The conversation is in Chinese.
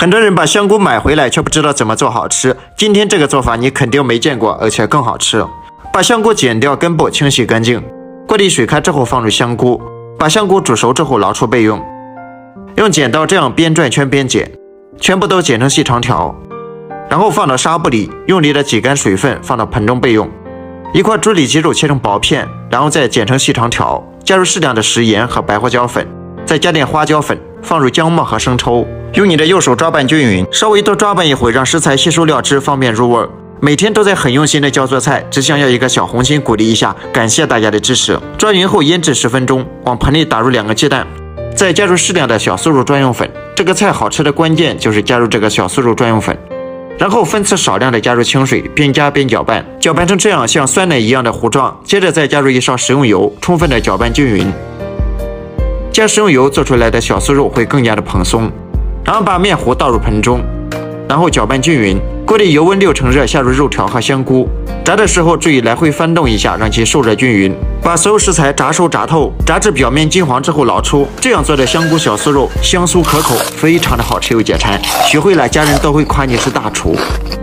很多人把香菇买回来却不知道怎么做好吃，今天这个做法你肯定没见过，而且更好吃。把香菇剪掉根部，清洗干净，锅里水开之后放入香菇，把香菇煮熟之后捞出备用。用剪刀这样边转圈边剪，全部都剪成细长条，然后放到纱布里，用力的挤干水分，放到盆中备用。一块猪里脊肉切成薄片，然后再剪成细长条，加入适量的食盐和白胡椒粉，再加点花椒粉，放入姜末和生抽，用你的右手抓拌均匀，稍微多抓拌一会，让食材吸收料汁，方便入味。每天都在很用心的教做菜，只想要一个小红心鼓励一下，感谢大家的支持。抓匀后腌制10分钟，往盆里打入2个鸡蛋，再加入适量的小酥肉专用粉。这个菜好吃的关键就是加入这个小酥肉专用粉，然后分次少量的加入清水，边加边搅拌，搅拌成这样像酸奶一样的糊状。接着再加入1勺食用油，充分的搅拌均匀。加食用油做出来的小酥肉会更加的蓬松。然后把面糊倒入盆中，然后搅拌均匀。锅里油温6成热，下入肉条和香菇。炸的时候注意来回翻动一下，让其受热均匀。把所有食材炸熟炸透，炸至表面金黄之后捞出。这样做的香菇小酥肉香酥可口，非常的好吃又解馋。学会了，家人都会夸你是大厨。